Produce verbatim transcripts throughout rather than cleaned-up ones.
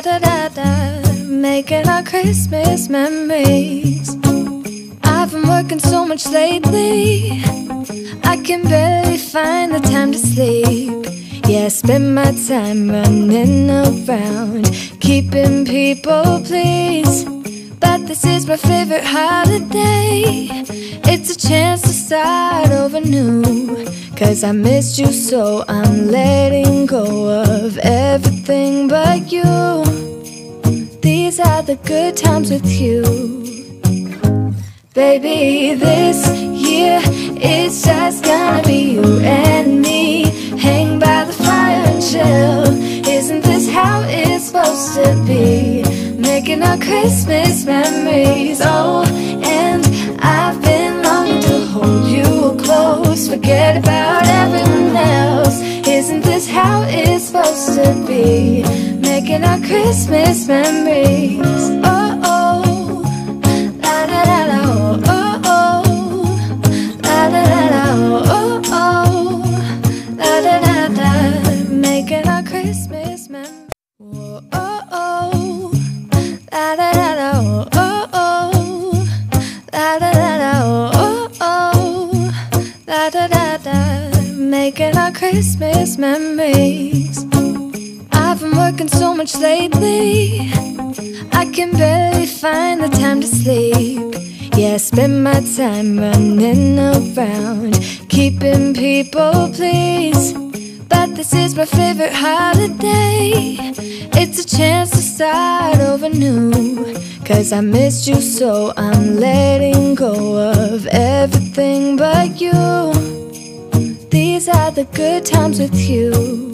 da da da, making our Christmas memories. I've been working so much lately, I can barely find the time to sleep. Yeah, I spend my time running around, keeping people pleased. But this is my favorite holiday, it's a chance to start over new. Cause I missed you, so I'm letting go of everything but you. These are the good times with you. Baby, this year it's just gonna be you and me. Hang by the fire and chill. Isn't this how it's supposed to be? Making our Christmas memories. Oh, and I've been longing to hold you close. Forget about everyone else. Isn't this how it's supposed to be? Making our Christmas memories. Oh, oh, la da da da, oh, oh, oh, la da da da, oh, oh, la da da da. Making our Christmas memories. Oh, oh, la da da da, oh, oh, la da da da, oh, oh, la da da da. Making our Christmas memories. I've been working so much lately, I can barely find the time to sleep. Yeah, I spend my time running around, keeping people pleased. But this is my favorite holiday, it's a chance to start over new. Cause I missed you, so I'm letting go of everything but you. These are the good times with you.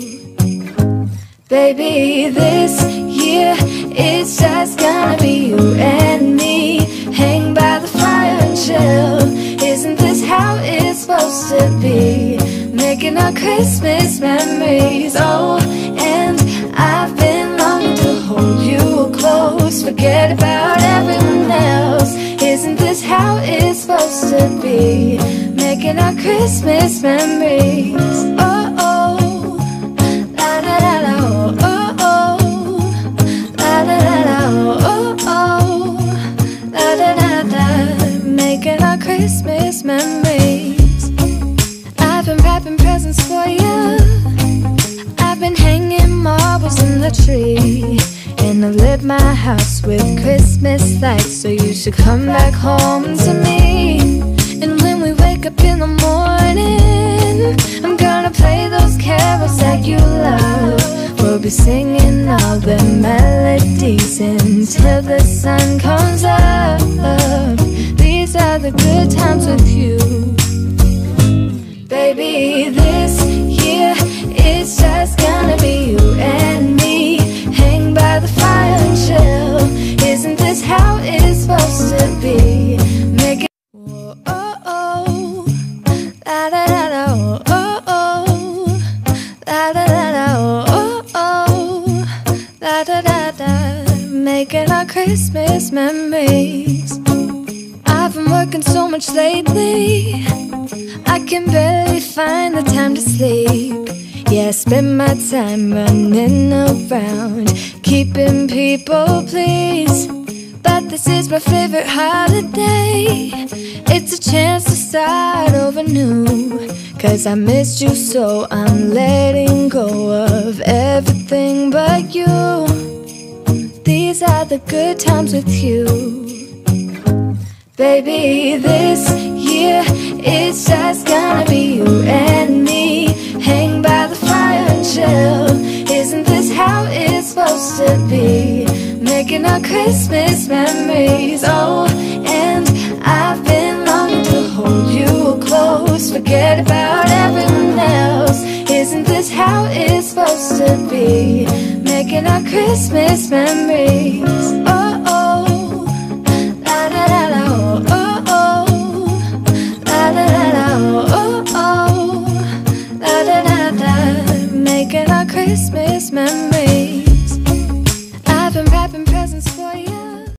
Baby, this year it's just gonna be you and me. Hang by the fire and chill. Isn't this how it's supposed to be? Making our Christmas memories. Oh, and I've been longing to hold you close. Forget about everyone else. Isn't this how it's supposed to be? Making our Christmas memories. Oh, oh, la da da da, oh, oh, la da da da, oh, oh, la da da da. Making our Christmas memories. I've been wrapping presents for you, I've been hanging marbles in the tree, and I've lit my house with Christmas lights. So you should come back home to me. And when we wake up in the morning, I'm gonna play those carols that you love. We'll be singing all the melodies until the sun comes up. These are the good times with you. Baby, this year it's just gonna be you and me. Hang by the fire and chill. Isn't this how it's supposed to be? Make it. Oh, oh, oh, la da da da, oh, oh, la da da da, oh, oh, la da da da. Making our Christmas memories. I've been working so much lately, I can barely find the time to sleep. Yeah, I spend my time running around, keeping people pleased. But this is my favorite holiday, it's a chance to start over new. Cause I missed you, so I'm letting go of everything but you. These are the good times with you. Baby, this year it's just gonna be you and me. Hang by the fire and chill. Isn't this how it's supposed to be? Making our Christmas memories. Oh, and I've been longing to hold you close. Forget about everyone else. Isn't this how it's supposed to be? Making our Christmas memories. Oh,